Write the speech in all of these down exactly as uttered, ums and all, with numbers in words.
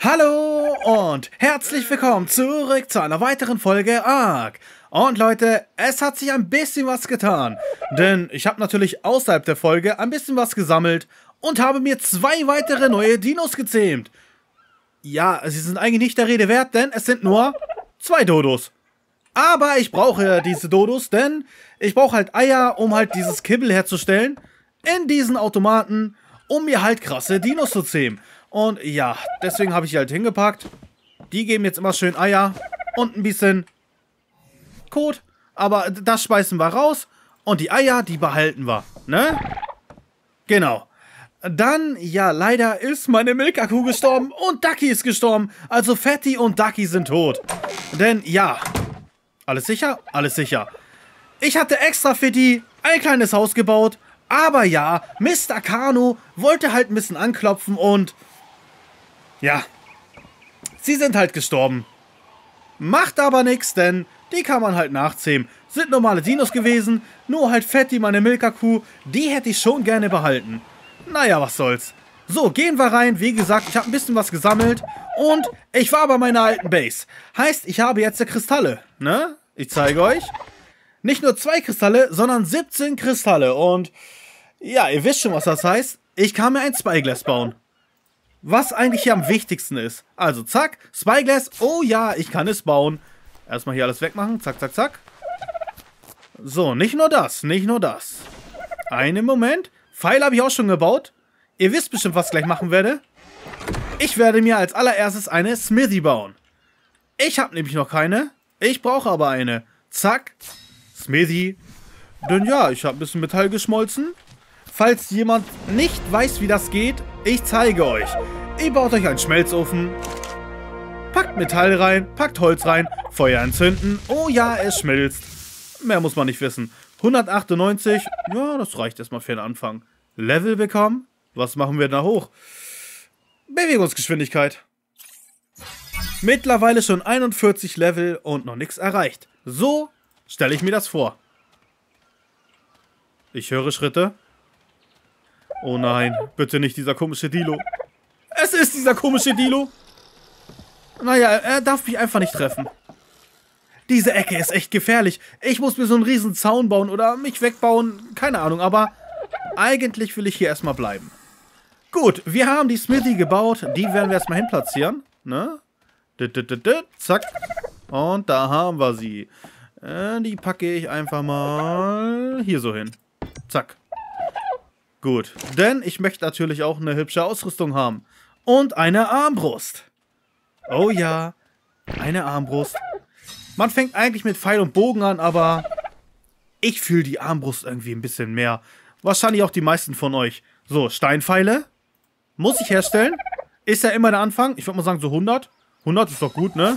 Hallo und herzlich willkommen zurück zu einer weiteren Folge Ark. Und Leute, es hat sich ein bisschen was getan, denn ich habe natürlich außerhalb der Folge ein bisschen was gesammelt und habe mir zwei weitere neue Dinos gezähmt. Ja, sie sind eigentlich nicht der Rede wert, denn es sind nur zwei Dodos. Aber ich brauche diese Dodos, denn ich brauche halt Eier, um halt dieses Kibbel herzustellen in diesen Automaten, um mir halt krasse Dinos zu zähmen. Und ja, deswegen habe ich die halt hingepackt. Die geben jetzt immer schön Eier und ein bisschen Kot. Aber das speisen wir raus und die Eier, die behalten wir, ne? Genau. Dann, ja, leider ist meine Milka-Kuh gestorben und Ducky ist gestorben. Also Fatty und Ducky sind tot. Denn, ja, alles sicher? Alles sicher. Ich hatte extra für die ein kleines Haus gebaut. Aber ja, Mister Kano wollte halt ein bisschen anklopfen und ja, sie sind halt gestorben. Macht aber nichts, denn die kann man halt nachzähmen. Sind normale Dinos gewesen, nur halt Fatty, meine Milka-Kuh, die hätte ich schon gerne behalten. Naja, was soll's. So, gehen wir rein. Wie gesagt, ich habe ein bisschen was gesammelt und ich war bei meiner alten Base. Heißt, ich habe jetzt Kristalle, ne? Ich zeige euch. Nicht nur zwei Kristalle, sondern siebzehn Kristalle. Und ja, ihr wisst schon, was das heißt. Ich kann mir ein Spyglass bauen. Was eigentlich hier am wichtigsten ist. Also zack, Spyglass. Oh ja, ich kann es bauen. Erstmal hier alles wegmachen. Zack, zack, zack. So, nicht nur das, nicht nur das. Einen Moment. Pfeil habe ich auch schon gebaut. Ihr wisst bestimmt, was ich gleich machen werde. Ich werde mir als allererstes eine Smithy bauen. Ich habe nämlich noch keine. Ich brauche aber eine. Zack. Smithy. Denn ja, ich habe ein bisschen Metall geschmolzen. Falls jemand nicht weiß, wie das geht, ich zeige euch. Ihr baut euch einen Schmelzofen, packt Metall rein, packt Holz rein, Feuer entzünden. Oh ja, es schmilzt. Mehr muss man nicht wissen. hundertachtundneunzig, ja, das reicht erstmal für den Anfang. Level bekommen. Was machen wir da hoch? Bewegungsgeschwindigkeit. Mittlerweile schon einundvierzig Level und noch nichts erreicht. So stelle ich mir das vor. Ich höre Schritte. Oh nein, bitte nicht dieser komische Dilo. Es ist dieser komische Dilo. Naja, er darf mich einfach nicht treffen. Diese Ecke ist echt gefährlich. Ich muss mir so einen riesen Zaun bauen oder mich wegbauen. Keine Ahnung, aber eigentlich will ich hier erstmal bleiben. Gut, wir haben die Smithy gebaut. Die werden wir erstmal hinplatzieren. Ne? Zack. Und da haben wir sie. Die packe ich einfach mal hier so hin. Zack. Gut, denn ich möchte natürlich auch eine hübsche Ausrüstung haben. Und eine Armbrust. Oh ja, eine Armbrust. Man fängt eigentlich mit Pfeil und Bogen an, aber ich fühle die Armbrust irgendwie ein bisschen mehr. Wahrscheinlich auch die meisten von euch. So, Steinpfeile. Muss ich herstellen. Ist ja immer der Anfang. Ich würde mal sagen so hundert. hundert ist doch gut, ne?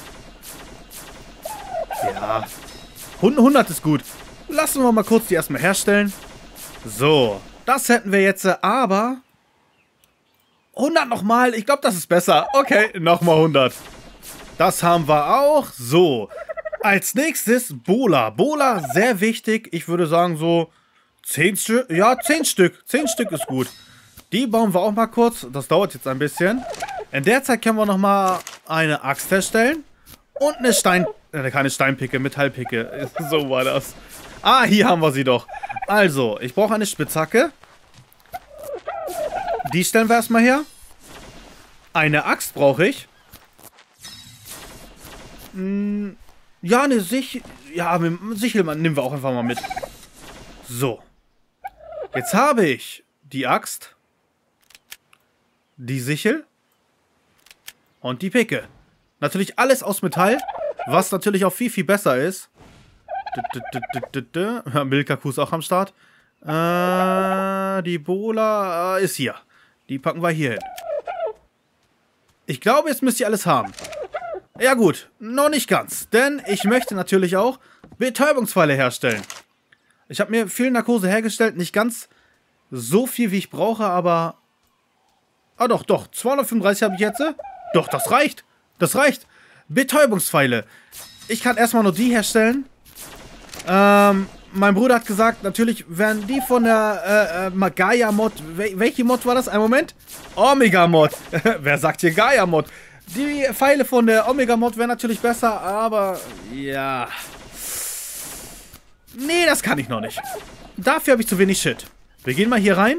Ja, hundert ist gut. Lassen wir mal kurz die erstmal herstellen. So. Das hätten wir jetzt, aber hundert nochmal. Ich glaube, das ist besser. Okay, nochmal hundert. Das haben wir auch. So. Als nächstes Bola. Bola, sehr wichtig. Ich würde sagen so zehn Stück. Ja, zehn Stück. zehn Stück ist gut. Die bauen wir auch mal kurz. Das dauert jetzt ein bisschen. In der Zeit können wir nochmal eine Axt herstellen. Und eine Stein... Äh, keine Steinpicke, Metallpicke. So war das. Ah, hier haben wir sie doch. Also, ich brauche eine Spitzhacke. Die stellen wir erstmal her. Eine Axt brauche ich. Hm, ja, eine Sichel. Ja, Sichel nehmen wir auch einfach mal mit. So. Jetzt habe ich die Axt. Die Sichel. Und die Picke. Natürlich alles aus Metall. Was natürlich auch viel, viel besser ist. Milka-Kuh ist auch am Start. Äh, die Bola äh, ist hier. Die packen wir hier hin. Ich glaube, jetzt müsst ihr alles haben. Ja gut, noch nicht ganz. Denn ich möchte natürlich auch Betäubungspfeile herstellen. Ich habe mir viel Narkose hergestellt. Nicht ganz so viel, wie ich brauche, aber... Ah doch, doch. zweihundertfünfunddreißig habe ich jetzt. Doch, das reicht. Das reicht. Betäubungspfeile. Ich kann erstmal nur die herstellen. Ähm, mein Bruder hat gesagt, natürlich werden die von der äh, äh, Gaia-Mod. Wel welche Mod war das? Ein Moment. Omega-Mod. Wer sagt hier Gaia-Mod? Die Pfeile von der Omega-Mod wären natürlich besser, aber ja. Nee, das kann ich noch nicht. Dafür habe ich zu wenig Shit. Wir gehen mal hier rein.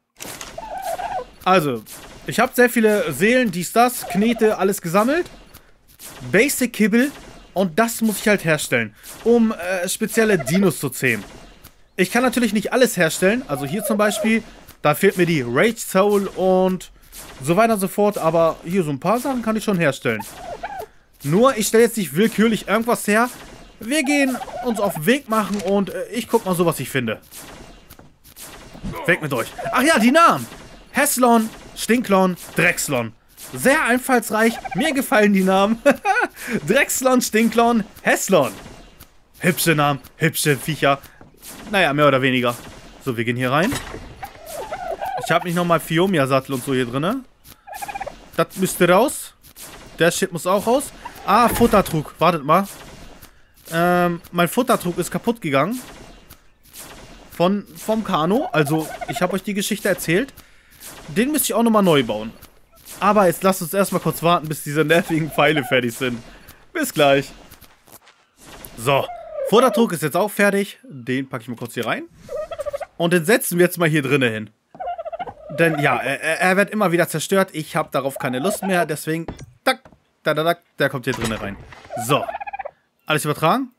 Also, ich habe sehr viele Seelen, dies, das, Knete, alles gesammelt. Basic Kibble. Und das muss ich halt herstellen, um äh, spezielle Dinos zu zähmen. Ich kann natürlich nicht alles herstellen. Also hier zum Beispiel, da fehlt mir die Rage Soul und so weiter und so fort. Aber hier so ein paar Sachen kann ich schon herstellen. Nur, ich stelle jetzt nicht willkürlich irgendwas her. Wir gehen uns auf den Weg machen und äh, ich guck mal so, was ich finde. Weg mit euch. Ach ja, die Namen. Heslon, Stinklon, Drexlon. Sehr einfallsreich. Mir gefallen die Namen. Drexlon, Stinklon, Heslon. Hübsche Namen, hübsche Viecher. Naja, mehr oder weniger. So, wir gehen hier rein. Ich habe nicht nochmal Fiomia-Sattel und so hier drin. Das müsste raus. Der Shit muss auch raus. Ah, Futtertrug. Wartet mal. Ähm, mein Futtertrug ist kaputt gegangen. Von, vom Kano. Also, ich habe euch die Geschichte erzählt. Den müsste ich auch nochmal neu bauen. Aber jetzt lasst uns erstmal kurz warten, bis diese nervigen Pfeile fertig sind. Bis gleich. So, Futtertrug ist jetzt auch fertig. Den packe ich mal kurz hier rein. Und den setzen wir jetzt mal hier drinnen hin. Denn ja, er, er wird immer wieder zerstört. Ich habe darauf keine Lust mehr. Deswegen, tak, da, da, da, der kommt hier drinnen rein. So, alles übertragen?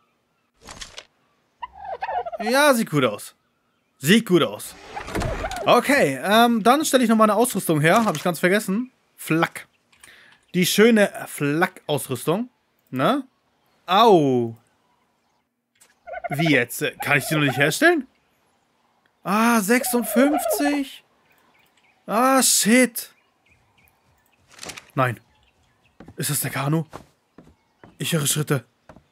Ja, sieht gut aus. Sieht gut aus. Okay, ähm, dann stelle ich noch mal eine Ausrüstung her. Habe ich ganz vergessen. Flak. Die schöne Flak-Ausrüstung. Ne? Au. Wie jetzt? Kann ich die noch nicht herstellen? Ah, sechsundfünfzig. Ah, shit. Nein. Ist das der Kanu? Ich höre Schritte.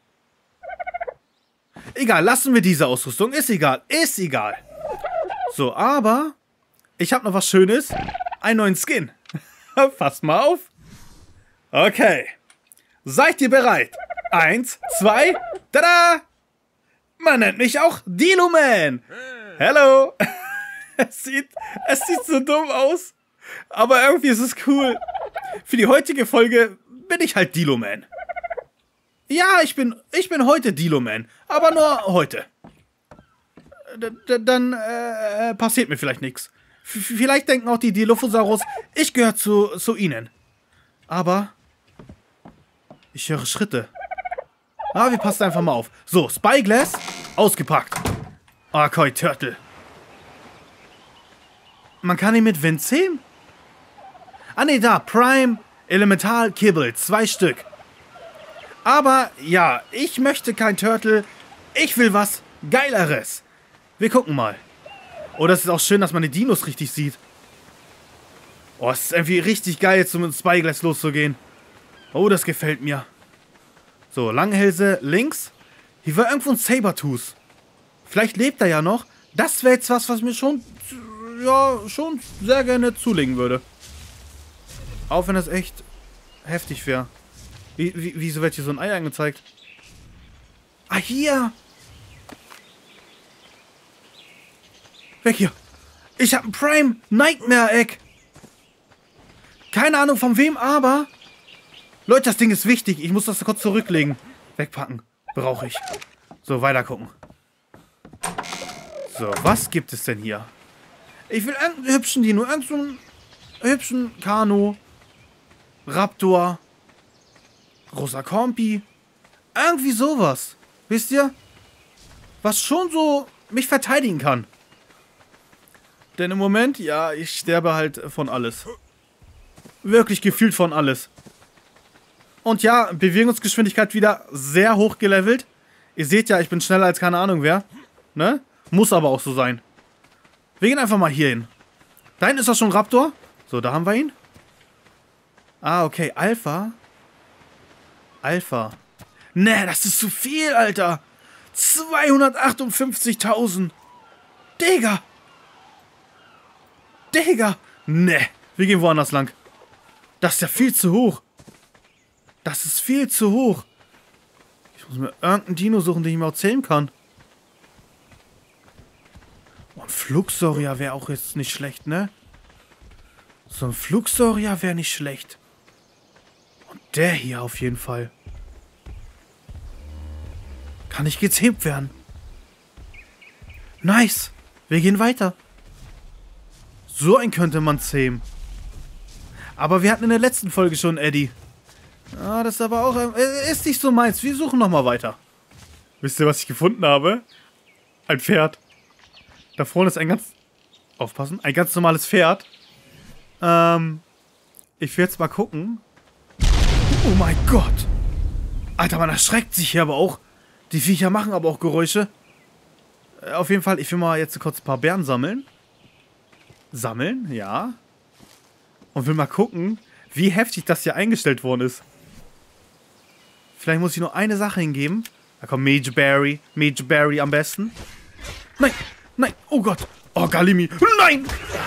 Egal, lassen wir diese Ausrüstung. Ist egal, ist egal. So, aber ich habe noch was Schönes. Einen neuen Skin. Passt mal auf. Okay. Seid ihr bereit? Eins, zwei, tada! Man nennt mich auch Diluman. Hello. Es sieht, es sieht so dumm aus. Aber irgendwie ist es cool. Für die heutige Folge bin ich halt Diluman. Ja, ich bin, ich bin heute Diluman. Aber nur heute. D -d dann äh, passiert mir vielleicht nichts. Vielleicht denken auch die Dilophosaurus, ich gehöre zu, zu ihnen. Aber ich höre Schritte. Ah, wir passen einfach mal auf. So, Spyglass ausgepackt. Arkoi Turtle. Man kann ihn mit Wind zähmen? Ah ne, da, Prime Elemental Kibble, zwei Stück. Aber ja, ich möchte kein Turtle. Ich will was Geileres. Wir gucken mal. Oh, das ist auch schön, dass man die Dinos richtig sieht. Oh, es ist irgendwie richtig geil, jetzt so mit Spyglass loszugehen. Oh, das gefällt mir. So, Langhälse links. Hier war irgendwo ein Sabertooth. Vielleicht lebt er ja noch. Das wäre jetzt was, was mir schon, ja, schon sehr gerne zulegen würde. Auch wenn das echt heftig wäre. Wie, wie, wieso wird hier so ein Ei angezeigt? Ah, hier. Weg hier. Ich habe ein Prime Nightmare Egg. Keine Ahnung von wem, aber... Leute, das Ding ist wichtig. Ich muss das kurz zurücklegen. Wegpacken. Brauche ich. So, weiter gucken. So, was gibt es denn hier? Ich will irgendeinen hübschen Dino. Irgendeinen hübschen Kano. Raptor. Großer Kompi. Irgendwie sowas. Wisst ihr? Was schon so mich verteidigen kann. Denn im Moment, ja, ich sterbe halt von alles. Wirklich gefühlt von alles. Und ja, Bewegungsgeschwindigkeit wieder sehr hoch gelevelt. Ihr seht ja, ich bin schneller als keine Ahnung wer. Ne? Muss aber auch so sein. Wir gehen einfach mal hier hin. Da hinten ist doch schon Raptor. So, da haben wir ihn. Ah, okay. Alpha. Alpha. Ne, das ist zu viel, Alter. zweihundertachtundfünfzigtausend. Digga. Digga. Ne. Wir gehen woanders lang. Das ist ja viel zu hoch. Das ist viel zu hoch. Ich muss mir irgendeinen Dino suchen, den ich mir auch zählen kann. Flugsaurier wäre auch jetzt nicht schlecht, ne? So ein Flugsaurier wäre nicht schlecht. Und der hier auf jeden Fall. Kann ich gezähmt werden. Nice. Wir gehen weiter. So einen könnte man zähmen. Aber wir hatten in der letzten Folge schon Eddie. Ah, das ist aber auch... Äh, ist nicht so meins. Wir suchen nochmal weiter. Wisst ihr, was ich gefunden habe? Ein Pferd. Da vorne ist ein ganz... Aufpassen. Ein ganz normales Pferd. Ähm... Ich will jetzt mal gucken. Oh mein Gott. Alter, man erschreckt sich hier aber auch. Die Viecher machen aber auch Geräusche. Äh, auf jeden Fall, ich will mal jetzt kurz ein paar Beeren sammeln. Sammeln, ja. Und will mal gucken, wie heftig das hier eingestellt worden ist. Vielleicht muss ich nur eine Sache hingeben. Da kommt Major Berry. Major Berry am besten. Nein, nein, oh Gott. Oh, Galimi. Nein!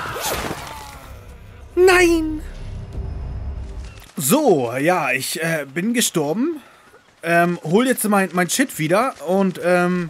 Nein! So, ja, ich äh, bin gestorben. Ähm, hol jetzt mein, mein Shit wieder und, ähm...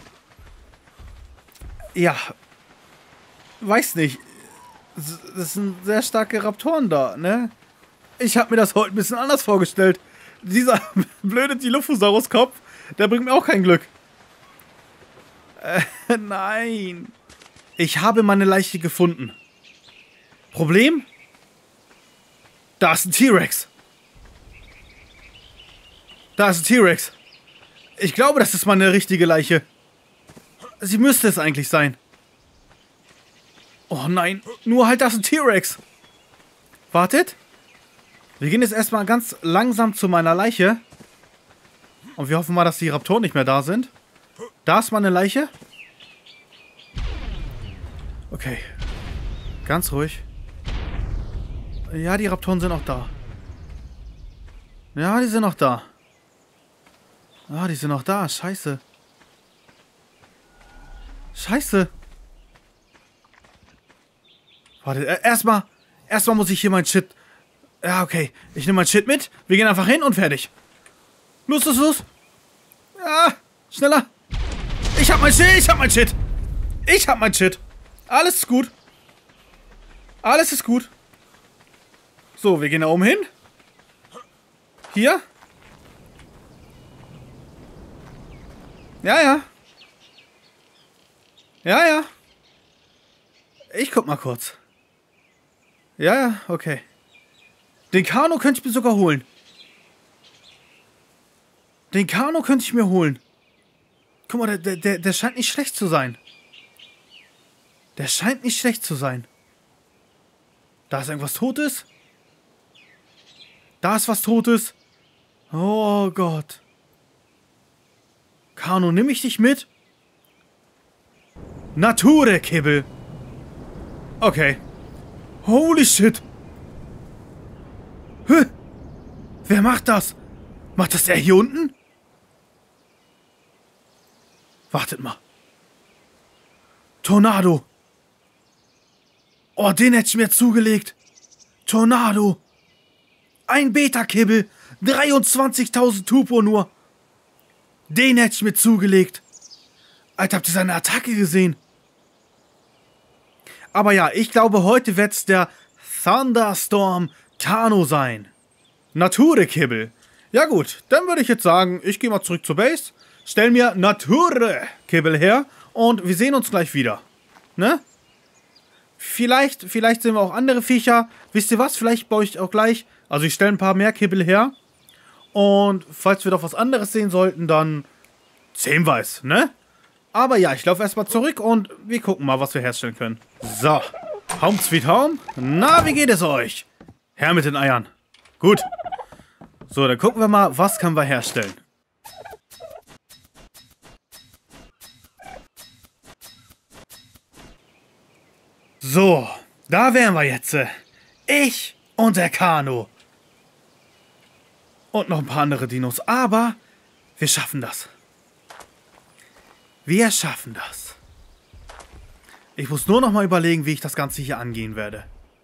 ja. Weiß nicht. Das sind sehr starke Raptoren da, ne? Ich habe mir das heute ein bisschen anders vorgestellt. Dieser blöde Dilophosaurus-Kopf, der bringt mir auch kein Glück. Äh, nein. Ich habe meine Leiche gefunden. Problem? Da ist ein T-Rex. Da ist ein T-Rex. Ich glaube, das ist meine richtige Leiche. Sie müsste es eigentlich sein. Oh nein, nur halt das ist ein T-Rex. Wartet. Wir gehen jetzt erstmal ganz langsam zu meiner Leiche. Und wir hoffen mal, dass die Raptoren nicht mehr da sind. Da ist meine Leiche. Okay. Ganz ruhig. Ja, die Raptoren sind auch da. Ja, die sind noch da. Ah, die sind noch da. Scheiße. Scheiße. Warte, äh, erstmal. Erstmal muss ich hier mein Shit... Ja, okay. Ich nehme mein Shit mit. Wir gehen einfach hin und fertig. Los, los, los. Ja, schneller. Ich hab mein Shit, ich hab mein Shit. Ich hab mein Shit. Alles ist gut. Alles ist gut. So, wir gehen da oben hin. Hier. Ja, ja. Ja, ja. Ich guck mal kurz. Ja, ja, okay. Den Kano könnte ich mir sogar holen. Den Kano könnte ich mir holen. Guck mal, der, der, der scheint nicht schlecht zu sein. Der scheint nicht schlecht zu sein. Da ist irgendwas Totes. Da ist was Totes. Oh Gott. Kano, nimm ich dich mit? Nature, Kibbel. Okay. Holy shit. Hä? Wer macht das? Macht das der hier unten? Wartet mal. Tornado. Oh, den hätte ich mir zugelegt. Tornado. Ein Beta-Kibbel. dreiundzwanzigtausend Tupo nur. Den hätte ich mir zugelegt. Alter, habt ihr seine Attacke gesehen? Aber ja, ich glaube, heute wird es der Thunderstorm Kano sein. Nature-Kibbel. Ja gut, dann würde ich jetzt sagen, ich gehe mal zurück zur Base, stell mir Nature-Kibbel her und wir sehen uns gleich wieder. Ne? Vielleicht, vielleicht sehen wir auch andere Viecher. Wisst ihr was? Vielleicht baue ich auch gleich, also ich stelle ein paar mehr Kibbel her. Und falls wir doch was anderes sehen sollten, dann sehen wir es, ne? Aber ja, ich laufe erstmal zurück und wir gucken mal, was wir herstellen können. So, Home Sweet Home. Na, wie geht es euch? Her mit den Eiern. Gut. So, dann gucken wir mal, was können wir herstellen. So, da wären wir jetzt. Ich und der Kano. Und noch ein paar andere Dinos. Aber wir schaffen das. Wir schaffen das. Ich muss nur noch mal überlegen, wie ich das Ganze hier angehen werde.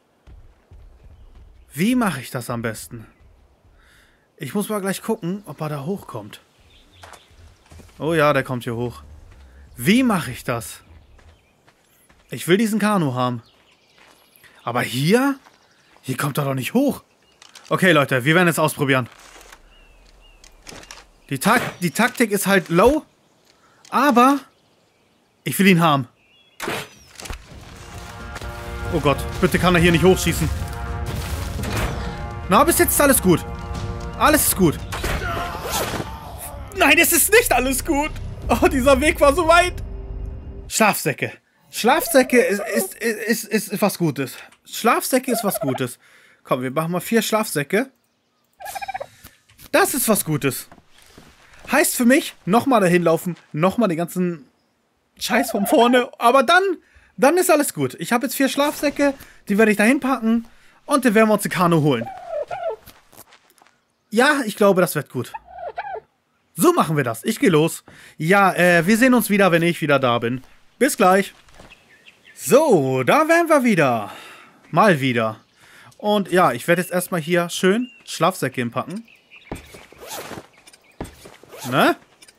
Wie mache ich das am besten? Ich muss mal gleich gucken, ob er da hochkommt. Oh ja, der kommt hier hoch. Wie mache ich das? Ich will diesen Kanu haben. Aber hier? Hier kommt er doch nicht hoch. Okay, Leute, wir werden es ausprobieren. Die, Tak die Taktik ist halt low. Aber ich will ihn haben. Oh Gott, bitte kann er hier nicht hochschießen. Na, bis jetzt ist alles gut. Alles ist gut. Nein, es ist nicht alles gut. Oh, dieser Weg war so weit. Schlafsäcke. Schlafsäcke ist, ist, ist, ist, ist was Gutes. Schlafsäcke ist was Gutes. Komm, wir machen mal vier Schlafsäcke. Das ist was Gutes. Heißt für mich, nochmal dahin laufen, nochmal den ganzen Scheiß von vorne. Aber dann, dann ist alles gut. Ich habe jetzt vier Schlafsäcke, die werde ich dahin packen. Und dann werden wir uns den Kanu holen. Ja, ich glaube, das wird gut. So machen wir das. Ich gehe los. Ja, äh, wir sehen uns wieder, wenn ich wieder da bin. Bis gleich. So, da wären wir wieder. Mal wieder. Und ja, ich werde jetzt erstmal hier schön Schlafsäcke hinpacken. Ne?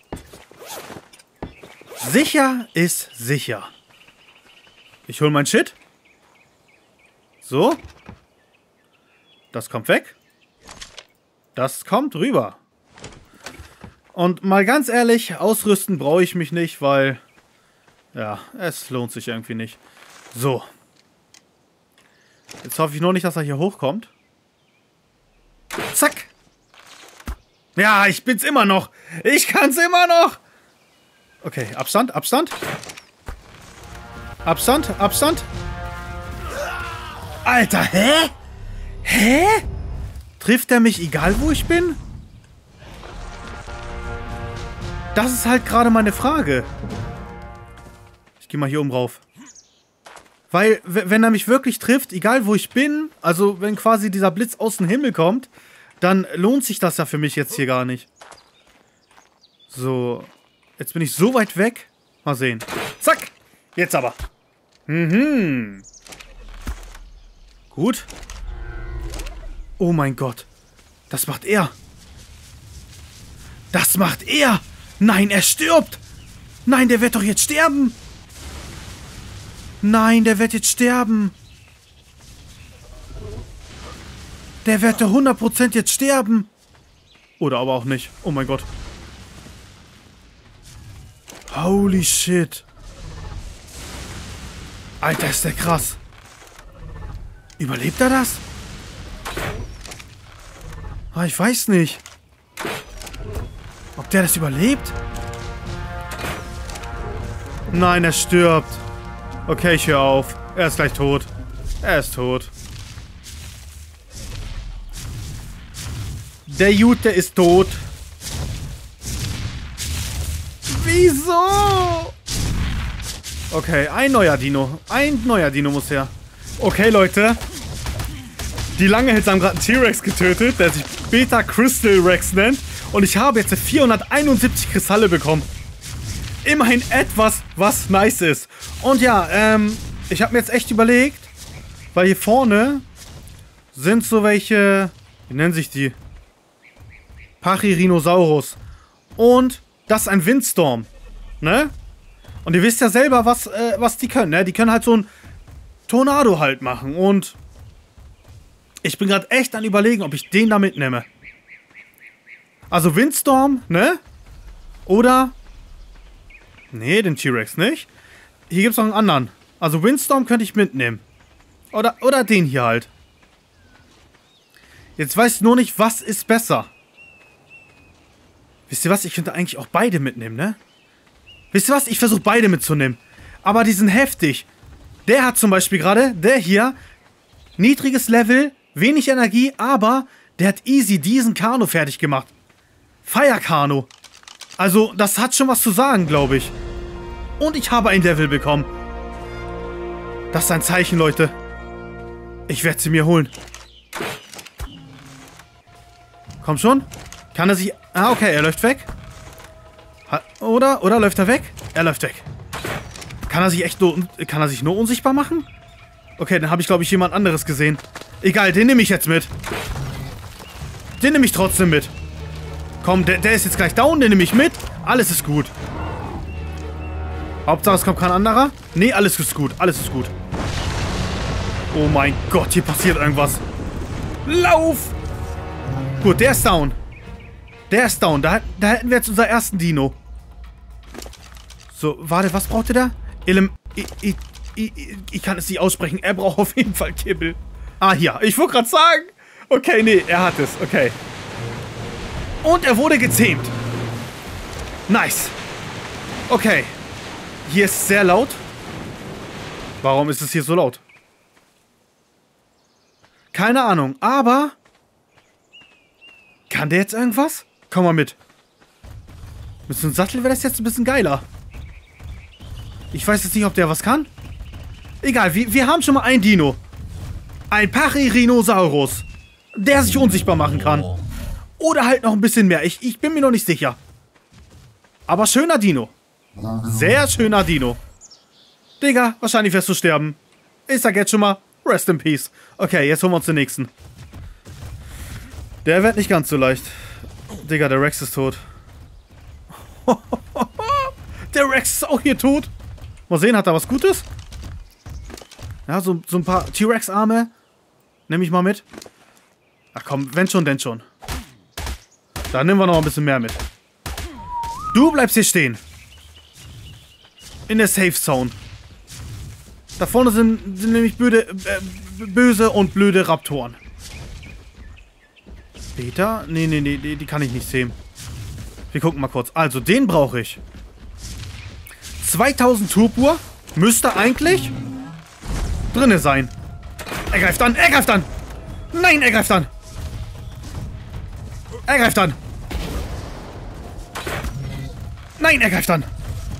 Sicher ist sicher. Ich hole mein Shit. So. Das kommt weg. Das kommt rüber. Und mal ganz ehrlich, ausrüsten brauche ich mich nicht, weil... Ja, es lohnt sich irgendwie nicht. So. Jetzt hoffe ich nur nicht, dass er hier hochkommt. Zack. Ja, ich bin's immer noch. Ich kann's immer noch. Okay, Abstand, Abstand. Abstand, Abstand. Alter, hä? Hä? Trifft er mich egal, wo ich bin? Das ist halt gerade meine Frage. Ich gehe mal hier oben rauf. Weil, wenn er mich wirklich trifft, egal wo ich bin, also wenn quasi dieser Blitz aus dem Himmel kommt, dann lohnt sich das ja für mich jetzt hier gar nicht. So, jetzt bin ich so weit weg. Mal sehen. Zack, jetzt aber. Mhm. Gut. Oh mein Gott. Das macht er. Das macht er. Nein, er stirbt. Nein, der wird doch jetzt sterben. Nein, der wird jetzt sterben. Der wird doch hundert Prozent jetzt sterben. Oder aber auch nicht. Oh mein Gott. Holy shit. Alter, ist der krass. Überlebt er das? Ah, ich weiß nicht. Ob der das überlebt? Nein, er stirbt. Okay, ich höre auf. Er ist gleich tot. Er ist tot. Der Jute ist tot. Wieso? Okay, ein neuer Dino. Ein neuer Dino muss her. Okay, Leute. Die Langehälse haben gerade einen T-Rex getötet, der sich Beta Crystal Rex nennt. Und ich habe jetzt vierhunderteinundsiebzig Kristalle bekommen. Immerhin etwas, was nice ist. Und ja, ähm, ich habe mir jetzt echt überlegt, weil hier vorne sind so welche, wie nennen sich die? Pachyrhinosaurus. Und das ist ein Windstorm, ne? Und ihr wisst ja selber, was, äh, was die können, ne? Die können halt so ein Tornado halt machen. Und ich bin gerade echt an überlegen, ob ich den da mitnehme. Also Windstorm, ne? Oder... Nee, den T-Rex nicht. Hier gibt es noch einen anderen. Also Windstorm könnte ich mitnehmen. Oder, oder den hier halt. Jetzt weiß ich nur nicht, was ist besser. Wisst ihr was? Ich könnte eigentlich auch beide mitnehmen, ne? Wisst ihr was? Ich versuche beide mitzunehmen. Aber die sind heftig. Der hat zum Beispiel gerade, der hier, niedriges Level, wenig Energie, aber der hat easy diesen Kanu fertig gemacht. Fire Kanu. Also, das hat schon was zu sagen, glaube ich. Und ich habe ein Level bekommen. Das ist ein Zeichen, Leute. Ich werde sie mir holen. Komm schon. Kann er sich... Ah, okay, er läuft weg. Oder? Oder läuft er weg? Er läuft weg. Kann er sich echt nur... Kann er sich nur unsichtbar machen? Okay, dann habe ich, glaube ich, jemand anderes gesehen. Egal, den nehme ich jetzt mit. Den nehme ich trotzdem mit. Komm, der, der ist jetzt gleich down, den nehme ich mit. Alles ist gut. Hauptsache, es kommt kein anderer. Nee, alles ist gut. Alles ist gut. Oh mein Gott, hier passiert irgendwas. Lauf! Gut, der ist down. Der ist down. Da, da hätten wir jetzt unser ersten Dino. So, warte, was braucht ihr da? Elem... Ich, ich, ich, ich kann es nicht aussprechen. Er braucht auf jeden Fall Kibbel. Ah, hier. Ich wollte gerade sagen. Okay, nee, er hat es. Okay. Und er wurde gezähmt. Nice. Okay. Hier ist es sehr laut. Warum ist es hier so laut? Keine Ahnung, aber... Kann der jetzt irgendwas? Komm mal mit. Mit so einem Sattel wäre das jetzt ein bisschen geiler. Ich weiß jetzt nicht, ob der was kann. Egal, wir, wir haben schon mal ein Dino. Ein Pachyrhinosaurus. Der sich unsichtbar machen kann. Oder halt noch ein bisschen mehr. Ich, ich bin mir noch nicht sicher. Aber schöner Dino. Sehr schöner Dino. Digga, wahrscheinlich wirst du sterben. Ich sag jetzt schon mal, rest in peace. Okay, jetzt holen wir uns den nächsten. Der wird nicht ganz so leicht. Digga, der Rex ist tot. Der Rex ist auch hier tot. Mal sehen, hat er was Gutes? Ja, so, so ein paar T-Rex-Arme. Nehme ich mal mit. Ach komm, wenn schon, denn schon. Dann nehmen wir noch ein bisschen mehr mit. Du bleibst hier stehen. In der Safe Zone. Da vorne sind, sind nämlich blöde, äh, böse und blöde Raptoren. Beta? Nee, nee, nee, die kann ich nicht sehen. Wir gucken mal kurz. Also, den brauche ich. zweitausend Turpur müsste eigentlich drinne sein. Er greift an, er greift an. Nein, er greift an. Er greift an. Nein, er greift an.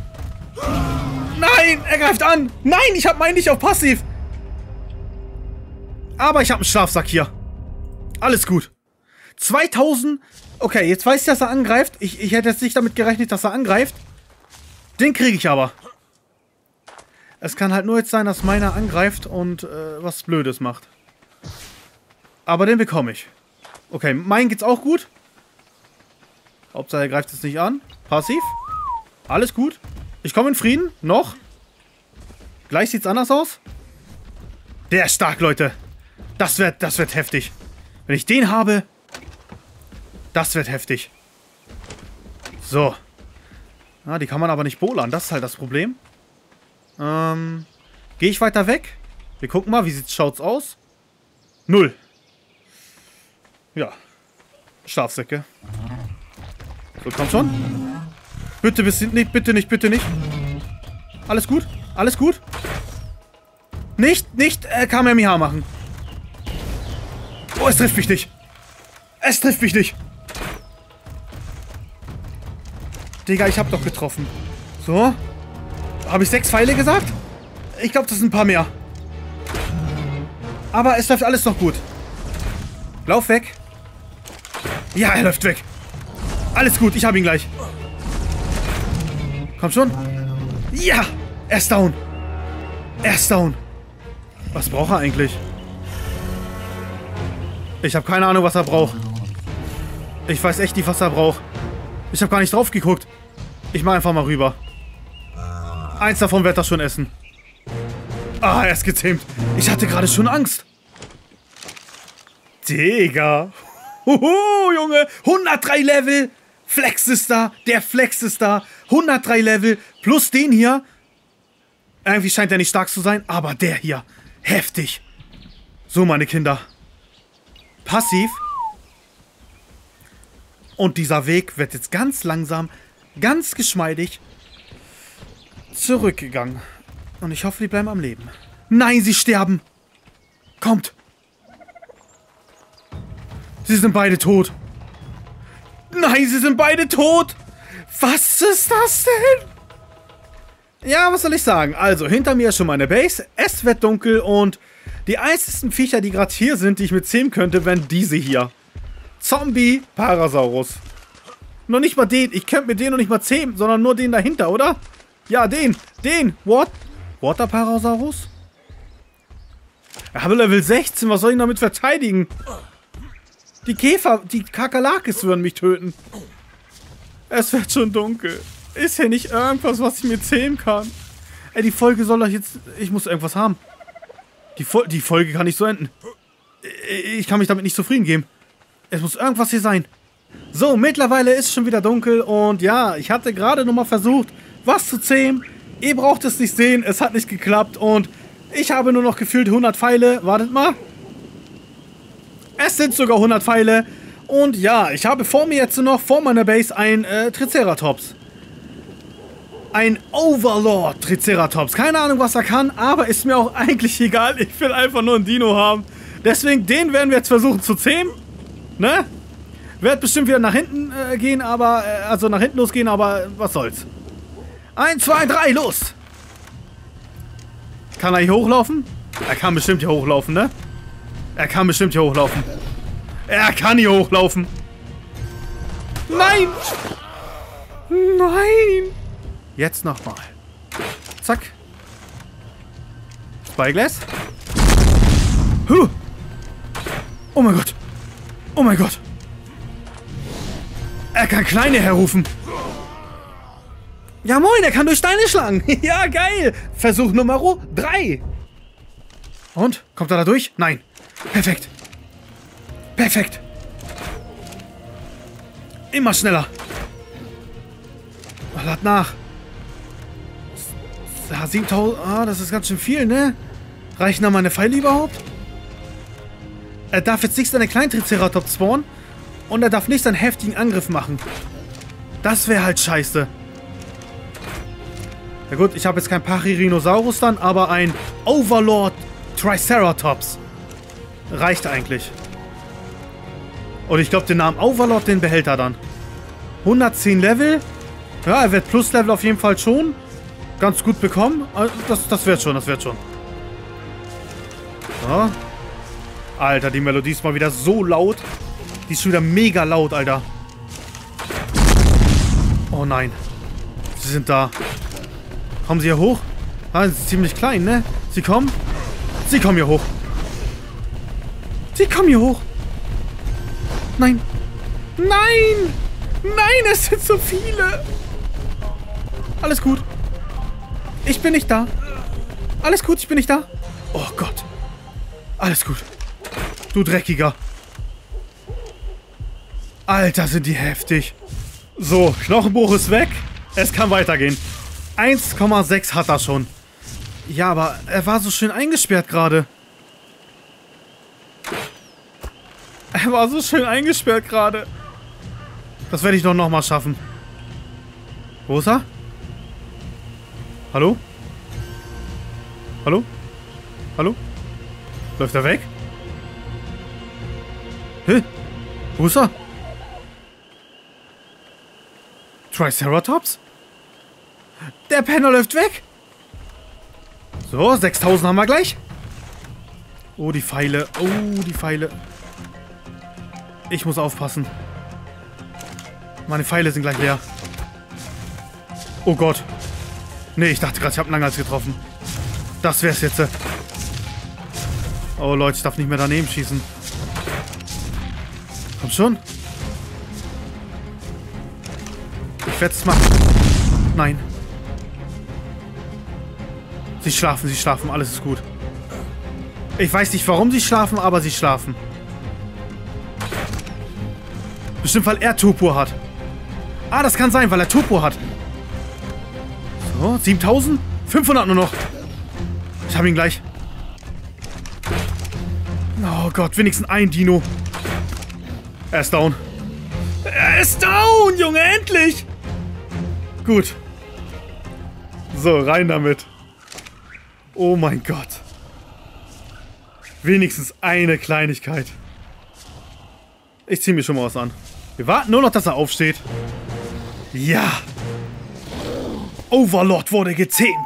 Nein, er greift an. Nein, ich habe meinen nicht auf passiv. Aber ich habe einen Schlafsack hier. Alles gut. zweitausend. Okay, jetzt weiß ich, dass er angreift. Ich, ich hätte jetzt nicht damit gerechnet, dass er angreift. Den kriege ich aber. Es kann halt nur jetzt sein, dass meiner angreift und äh, was Blödes macht. Aber den bekomme ich. Okay, mein geht's auch gut. Hauptsache, er greift es nicht an. Passiv. Alles gut. Ich komme in Frieden. Noch. Gleich sieht's anders aus. Der ist stark, Leute. Das wird, das wird heftig. Wenn ich den habe, das wird heftig. So. Ah, die kann man aber nicht bowlern. Das ist halt das Problem. Ähm, gehe ich weiter weg? Wir gucken mal, wie schaut's aus? Null. Ja. Schlafsäcke. So, komm schon. Bitte, bitte nicht, bitte nicht, bitte nicht. Alles gut? Alles gut? Nicht, nicht äh, K M M H machen. Oh, es trifft mich nicht. Es trifft mich nicht. Digga, ich hab doch getroffen. So. Habe ich sechs Pfeile gesagt? Ich glaube, das sind ein paar mehr. Aber es läuft alles noch gut. Lauf weg. Ja, er läuft weg. Alles gut, ich habe ihn gleich. Komm schon. Ja, er ist down. Er ist down. Was braucht er eigentlich? Ich habe keine Ahnung, was er braucht. Ich weiß echt nicht, was er braucht. Ich habe gar nicht drauf geguckt. Ich mache einfach mal rüber. Eins davon wird er schon essen. Ah, er ist gezähmt. Ich hatte gerade schon Angst. Digga. Huhu, Junge. hundertdrei Level. Flex ist da. Der Flex ist da. hundertdrei Level. Plus den hier. Irgendwie scheint er nicht stark zu sein. Aber der hier. Heftig. So, meine Kinder. Passiv. Und dieser Weg wird jetzt ganz langsam, ganz geschmeidig zurückgegangen. Und ich hoffe, die bleiben am Leben. Nein, sie sterben. Kommt. Sie sind beide tot. Nein, sie sind beide tot. Was ist das denn? Ja, was soll ich sagen? Also, hinter mir ist schon meine Base. Es wird dunkel und die einzigen Viecher, die gerade hier sind, die ich mit zähmen könnte, wären diese hier. Zombie Parasaurus. Noch nicht mal den. Ich könnte mit denen noch nicht mal zähmen, sondern nur den dahinter, oder? Ja, den. Den. What? Water Parasaurus? Ich habe Level sechzehn. Was soll ich damit verteidigen? Die Käfer, die Kakerlakis würden mich töten. Es wird schon dunkel. Ist hier nicht irgendwas, was ich mir zähmen kann? Ey, die Folge soll doch jetzt... Ich muss irgendwas haben. Die, Fol die Folge kann nicht so enden. Ich kann mich damit nicht zufrieden geben. Es muss irgendwas hier sein. So, mittlerweile ist schon wieder dunkel. Und ja, ich hatte gerade noch mal versucht, was zu zähmen. Ihr braucht es nicht sehen. Es hat nicht geklappt. Und ich habe nur noch gefühlt hundert Pfeile. Wartet mal. Es sind sogar hundert Pfeile. Und ja, ich habe vor mir jetzt noch, vor meiner Base, ein äh, Triceratops. Ein Overlord Triceratops. Keine Ahnung, was er kann, aber ist mir auch eigentlich egal. Ich will einfach nur einen Dino haben. Deswegen, den werden wir jetzt versuchen zu zähmen. Ne? Wird bestimmt wieder nach hinten äh, gehen, aber, äh, also nach hinten losgehen, aber was soll's. Eins, zwei, drei, los! Kann er hier hochlaufen? Er kann bestimmt hier hochlaufen, ne? Er kann bestimmt hier hochlaufen. Er kann hier hochlaufen. Nein! Nein! Jetzt nochmal. Zack. Spyglass. Huh. Oh mein Gott. Oh mein Gott. Er kann Kleine herrufen. Ja moin, er kann durch Steine schlagen. Ja, geil. Versuch Nummer drei. Und? Kommt er da durch? Nein. Perfekt. Perfekt. Immer schneller. Lad nach. Ja, siebentausend. Ah, das ist ganz schön viel, ne? Reichen da meine Pfeile überhaupt? Er darf jetzt nicht seine kleinen Triceratops spawnen. Und er darf nicht seinen heftigen Angriff machen. Das wäre halt scheiße. Ja gut, ich habe jetzt kein Pachyrhinosaurus dann, aber ein Overlord Triceratops. Reicht eigentlich. Und ich glaube, den Namen Overlord, den behält er dann. hundertzehn Level. Ja, er wird Plus-Level auf jeden Fall schon ganz gut bekommen. Das, das wird schon, das wird schon. So. Alter, die Melodie ist mal wieder so laut. Die ist schon wieder mega laut, Alter. Oh nein. Sie sind da. Kommen sie hier hoch? Ah, das ist ziemlich klein, ne? Sie kommen. Sie kommen hier hoch. Sie kommen hier hoch. Nein. Nein! Nein, es sind so viele. Alles gut. Ich bin nicht da. Alles gut, ich bin nicht da. Oh Gott. Alles gut. Du Dreckiger. Alter, sind die heftig. So, Knochenbruch ist weg. Es kann weitergehen. eins Komma sechs hat er schon. Ja, aber er war so schön eingesperrt gerade. Er war so schön eingesperrt gerade. Das werde ich doch nochmal schaffen. Wo ist er? Hallo? Hallo? Hallo? Läuft er weg? Hä? Wo ist er? Triceratops? Der Penner läuft weg. So, sechstausend haben wir gleich. Oh, die Pfeile. Oh, die Pfeile. Ich muss aufpassen. Meine Pfeile sind gleich leer. Oh Gott. Nee, ich dachte gerade, ich habe einen Langhals getroffen. Das wär's jetzt. Oh Leute, ich darf nicht mehr daneben schießen. Komm schon. Ich werde es machen. Nein. Sie schlafen, sie schlafen. Alles ist gut. Ich weiß nicht, warum sie schlafen, aber sie schlafen. Bestimmt, weil er Turbo hat. Ah, das kann sein, weil er Turbo hat. So, siebentausend? fünfhundert nur noch. Ich habe ihn gleich. Oh Gott, wenigstens ein Dino. Er ist down. Er ist down, Junge, endlich! Gut. So, rein damit. Oh mein Gott. Wenigstens eine Kleinigkeit. Ich ziehe mir schon mal was an. Wir warten nur noch, dass er aufsteht. Ja. Overlord wurde gezähmt.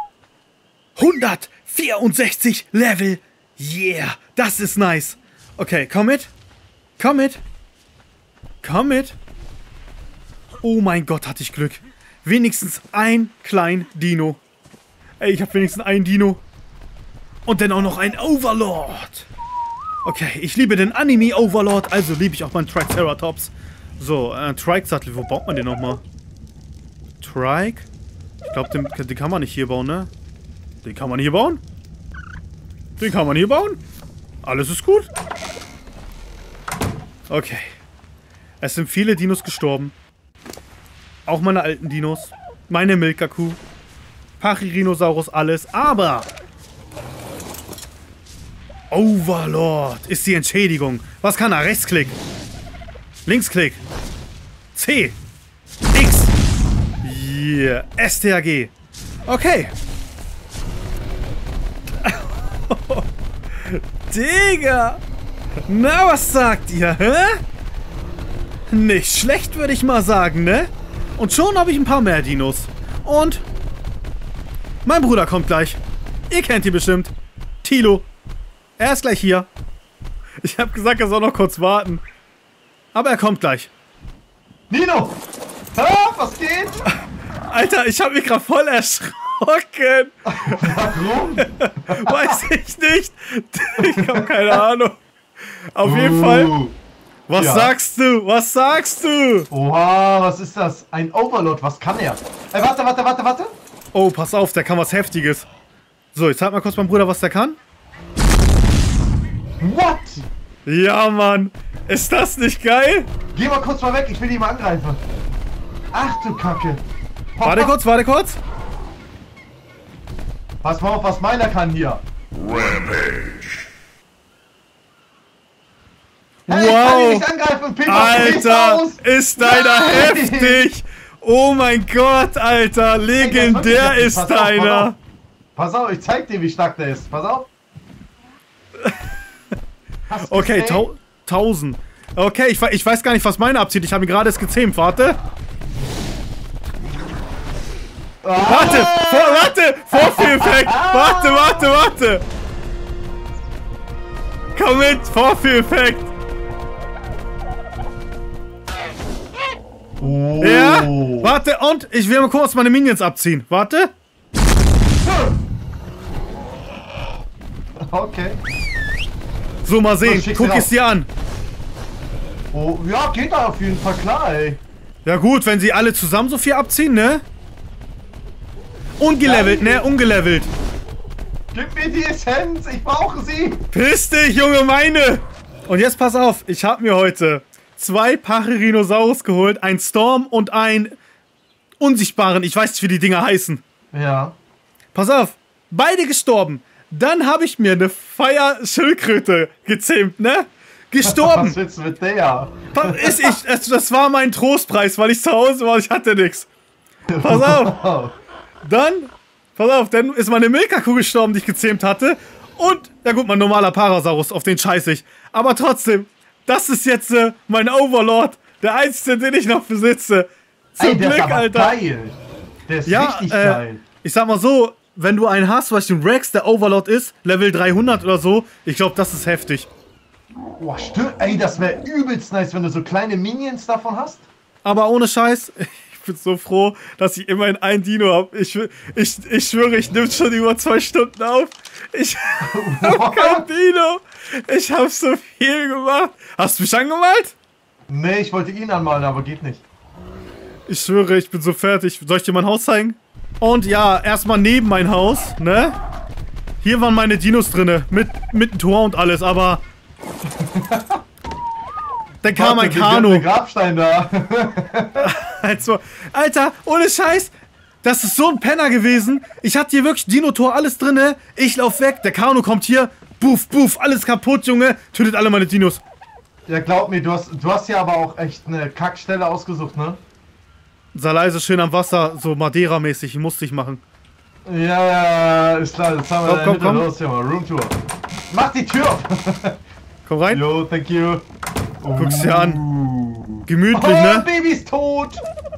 hundertvierundsechzig Level. Yeah, das ist nice. Okay, komm mit. Komm mit. Komm mit. Oh mein Gott, hatte ich Glück. Wenigstens ein klein Dino. Ey, ich habe wenigstens ein Dino. Und dann auch noch ein Overlord. Okay, ich liebe den Anime Overlord, also liebe ich auch meinen Triceratops. So, äh, Trike-Sattel, wo baut man den nochmal? Trike? Ich glaube, den, den kann man nicht hier bauen, ne? Den kann man hier bauen? Den kann man hier bauen? Alles ist gut? Okay. Es sind viele Dinos gestorben. Auch meine alten Dinos. Meine Milka-Kuh. Pachyrhinosaurus, alles. Aber... Overlord ist die Entschädigung. Was kann er? Rechtsklick. Linksklick. C. X. Yeah. S T R G. Okay. Digga. Na, was sagt ihr, hä? Nicht schlecht, würde ich mal sagen, ne? Und schon habe ich ein paar mehr Dinos. Und mein Bruder kommt gleich. Ihr kennt ihn bestimmt. Tilo. Er ist gleich hier. Ich habe gesagt, er soll noch kurz warten. Aber er kommt gleich. Nino! Ah, was geht? Alter, ich habe mich gerade voll erschrocken. Warum? Weiß ich nicht. Ich habe keine Ahnung. Auf jeden Fall. Was Ja. sagst du? Was sagst du? Oha, was ist das? Ein Overlord, was kann er? Ey, warte, warte, warte, warte. Oh, pass auf, der kann was Heftiges. So, jetzt zeig mal kurz meinem Bruder, was der kann. What? Ja, Mann. Ist das nicht geil? Geh mal kurz mal weg, ich will ihn mal angreifen. Ach du Kacke. Pass Warte mal- kurz, warte kurz. Pass mal auf, was meiner kann hier. Hey, ich kann ihn Wow. nicht angreifen, Peter, gehst Alter, raus. ist deiner Nein. heftig. Oh mein Gott, Alter. Legendär Ey, ist pass auf, pass deiner. auf. Pass auf, ich zeig dir, wie stark der ist. Pass auf. Hast du Okay, gesehen? tau tausend. Okay, ich, we- ich weiß gar nicht, was meine abzieht. Ich habe ihn gerade erst gezähmt. Warte. Ah. Warte, vor, warte, Vorführeffekt. Warte, warte, warte. Komm mit, Vorführeffekt. Oh. Ja? Warte, und ich will mal kurz meine Minions abziehen. Warte. Okay. So, mal sehen. So, schick Guck sie es dir an. Oh, ja, geht da auf jeden Fall klar, ey. Ja gut, wenn sie alle zusammen so viel abziehen, ne? Ungelevelt, ne? Ungelevelt. Gib mir die Essenz, ich brauche sie. Piss dich, Junge, meine! Und jetzt pass auf, ich habe mir heute zwei Pachyrhinosaurus geholt, ein Storm und ein unsichtbaren, ich weiß nicht, wie die Dinger heißen. Ja. Pass auf, beide gestorben. Dann habe ich mir eine Feier-Schildkröte gezähmt, ne? Gestorben. Was willst du mit der? Ist ich, das, das war mein Trostpreis, weil ich zu Hause war und ich hatte nichts. Pass auf. Dann, pass auf, dann ist meine Milka-Kuh gestorben, die ich gezähmt hatte. Und, ja gut, mein normaler Parasaurus, auf den scheiß ich. Aber trotzdem, das ist jetzt äh, mein Overlord. Der einzige, den ich noch besitze. Zum Ey, der Glück, ist aber Alter. geil. Der ist Ja, richtig äh, geil. ich sag mal so, wenn du einen hast, was den Rex, der Overlord ist, Level dreihundert oder so, ich glaube, das ist heftig. Boah, stimmt. Ey, das wäre übelst nice, wenn du so kleine Minions davon hast. Aber ohne Scheiß, ich bin so froh, dass ich immerhin ein Dino habe. Ich, ich, ich schwöre, ich nehme schon über zwei Stunden auf. Ich hab kein Dino. Ich habe so viel gemacht. Hast du mich angemalt? Nee, ich wollte ihn anmalen, aber geht nicht. Ich schwöre, ich bin so fertig. Soll ich dir mein Haus zeigen? Und ja, erstmal neben mein Haus, ne? Hier waren meine Dinos drinne, mit, mit einem Tor und alles, aber... Dann kam Warte, ein wir haben Kanu. einen Grabstein da. Also, Alter, ohne Scheiß, das ist so ein Penner gewesen. Ich hatte hier wirklich Dino-Tor, alles drinne. Ich lauf weg, der Kanu kommt hier. Buff, buff, alles kaputt, Junge. Tötet alle meine Dinos. Ja, glaub mir, du hast, du hast ja aber auch echt eine Kackstelle ausgesucht, ne? Sei leise, schön am Wasser, so Madeira-mäßig, musste ich machen. Ja, ja, ist klar, jetzt haben wir Komm, komm, Mitte komm. los, Junge, Roomtour. Mach die Tür auf! Komm rein, Jo, thank you. guck's dir an. Uh. Gemütlich, Oh, ne? Baby ist tot!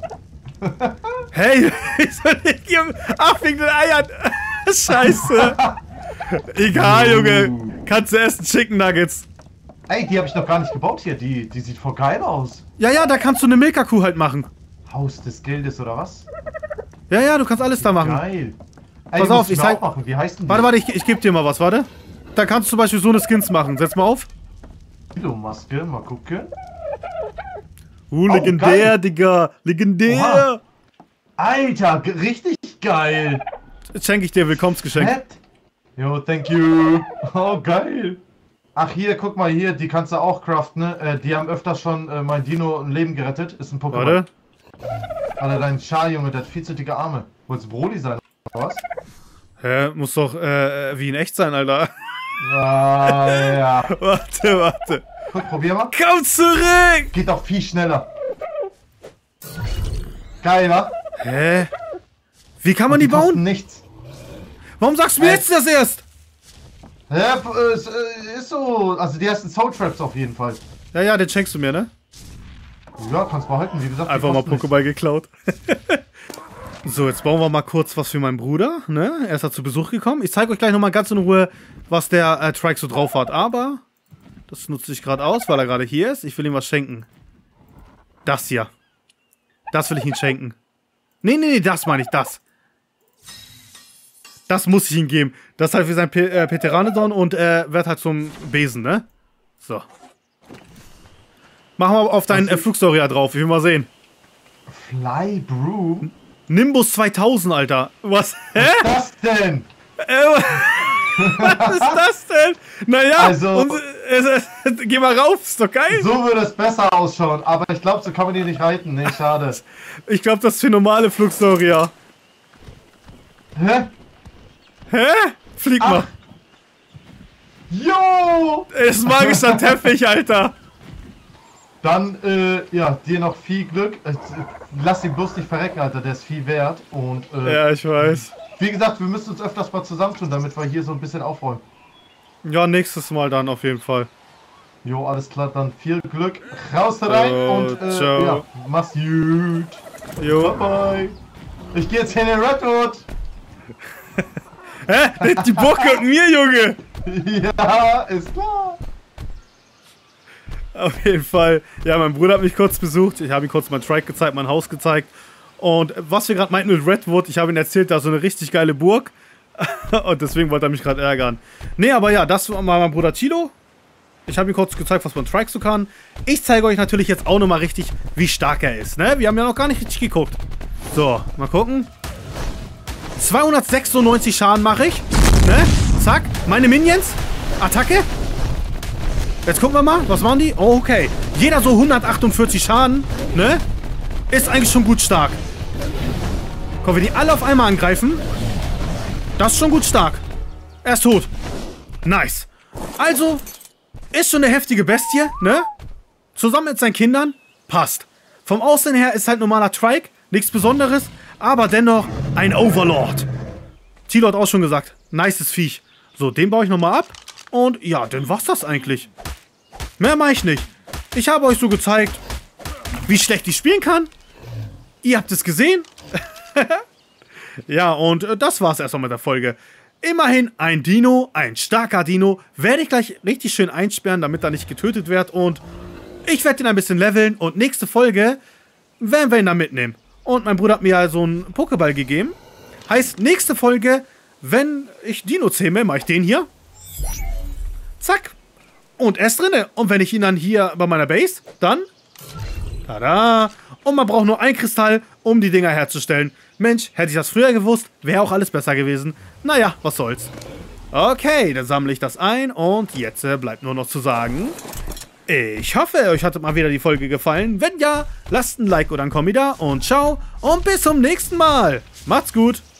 Hey, ich soll nicht hier... Ach, wegen den Eiern. Scheiße. Egal, Junge. Kannst du essen, Chicken Nuggets. Ey, die habe ich noch gar nicht gebaut hier, die, die sieht voll geil aus. Ja, ja, da kannst du eine Milka-Kuh halt machen. Haus des Geldes oder was? Ja, ja, du kannst alles da machen. Geil. Ey, Pass die auf, musst du ich mir zeig- auch machen. Wie heißt denn die? Warte, warte, ich, ich geb dir mal was, warte. Da kannst du zum Beispiel so eine Skins machen. Setz mal auf. Maske, mal gucken. Uh, Oh, legendär, geil. Digga. Legendär. Oha. Alter, ge- richtig geil. Schenke ich dir Willkommensgeschenk. Fett. Jo, thank you. Oh, geil. Ach, hier, guck mal hier, die kannst du auch craften, ne? Äh, die haben öfters schon äh, mein Dino ein Leben gerettet. Ist ein Pokémon. Warte. Alter, dein Schal, Junge, der hat viel zu dicke Arme. Wollt's Broly sein, oder was? Hä? Muss doch äh, wie in echt sein, Alter. Ah, ja. Warte, warte. Guck, probier mal. Komm zurück! Geht auch viel schneller. Geil, wa? Hä? Wie kann man die, Die kosten bauen? nichts. Warum sagst du mir Äh. jetzt das erst? Ja, äh, ist, äh, ist so. Also die ersten Soul Traps auf jeden Fall. Ja, ja, den schenkst du mir, ne? Ja, kannst behalten, wie gesagt. die Einfach mal kosten nichts. Pokéball geklaut. So, jetzt bauen wir mal kurz was für meinen Bruder, ne? Er ist da zu Besuch gekommen. Ich zeige euch gleich nochmal ganz in Ruhe, was der äh, Trike so drauf hat. Aber das nutze ich gerade aus, weil er gerade hier ist. Ich will ihm was schenken. Das hier. Das will ich ihm schenken. Nee, nee, nee, das meine ich, das. Das muss ich ihm geben. Das ist halt für sein Pe äh, Pteranodon und äh, wird halt zum Besen, ne? So. Machen wir auf deinen äh, Flugsaurier drauf. Ich will mal sehen. Fly Broom? Nimbus zweitausend, Alter. Was? Hä? Was denn? Äh, was ist das denn? Naja, Also- und, äh, äh, geh mal rauf, ist doch geil. So würde es besser ausschauen, aber ich glaube, so kann man die nicht reiten. Nee, schade. Ich glaube, das ist für normale Flugsaurier. Hä? Hä? Flieg mal. Jo! Es ist magischer Teppich, Alter. Dann, äh, ja, dir noch viel Glück. Äh, Lass ihn bloß nicht verrecken, Alter, der ist viel wert. Und, äh, Ja, ich weiß. wie gesagt, wir müssen uns öfters mal zusammentun, damit wir hier so ein bisschen aufräumen. Ja, nächstes Mal dann auf jeden Fall. Jo, alles klar, dann viel Glück. Raus da rein Jo, und, äh, ciao. ja, mach's gut. Jo. Bye, bye. Ich geh jetzt hier in den Redwood. Hä? Die Burg gehört mir, Junge. Ja, ist klar. Auf jeden Fall. Ja, mein Bruder hat mich kurz besucht. Ich habe ihm kurz mein Trike gezeigt, mein Haus gezeigt. Und was wir gerade meinten mit Redwood, ich habe ihm erzählt, da ist so eine richtig geile Burg. Und deswegen wollte er mich gerade ärgern. Nee, aber ja, das war mein Bruder Tilo. Ich habe ihm kurz gezeigt, was man Trike so kann. Ich zeige euch natürlich jetzt auch nochmal richtig, wie stark er ist, ne? Wir haben ja noch gar nicht richtig geguckt. So, mal gucken. zweihundertsechsundneunzig Schaden mache ich. Ne? Zack. Meine Minions. Attacke. Jetzt gucken wir mal. Was machen die? Oh, okay. Jeder so hundertachtundvierzig Schaden. Ne? Ist eigentlich schon gut stark. Kommen wir die alle auf einmal angreifen? Das ist schon gut stark. Er ist tot. Nice. Also, ist schon eine heftige Bestie, ne? Zusammen mit seinen Kindern. Passt. Vom Aussehen her ist halt normaler Trike. Nichts Besonderes. Aber dennoch ein Overlord. Tilo hat auch schon gesagt. Nices Viech. So, den baue ich nochmal ab. Und ja, dann war's das eigentlich. Mehr mache ich nicht. Ich habe euch so gezeigt, wie schlecht ich spielen kann. Ihr habt es gesehen. Ja, und äh, das war's erstmal mit der Folge. Immerhin ein Dino, ein starker Dino. Werde ich gleich richtig schön einsperren, damit er nicht getötet wird. Und ich werde ihn ein bisschen leveln. Und nächste Folge werden wir ihn dann mitnehmen. Und mein Bruder hat mir ja so einen Pokéball gegeben. Heißt, nächste Folge, wenn ich Dino zähme, mache ich den hier. Zack. Und er ist drinne. Und wenn ich ihn dann hier bei meiner Base, dann... Tada. Und man braucht nur ein Kristall, um die Dinger herzustellen. Mensch, hätte ich das früher gewusst, wäre auch alles besser gewesen. Naja, was soll's. Okay, dann sammle ich das ein. Und jetzt äh, bleibt nur noch zu sagen... Ich hoffe, euch hat mal wieder die Folge gefallen. Wenn ja, lasst ein Like oder ein Kommi da. Und ciao. Und bis zum nächsten Mal. Macht's gut.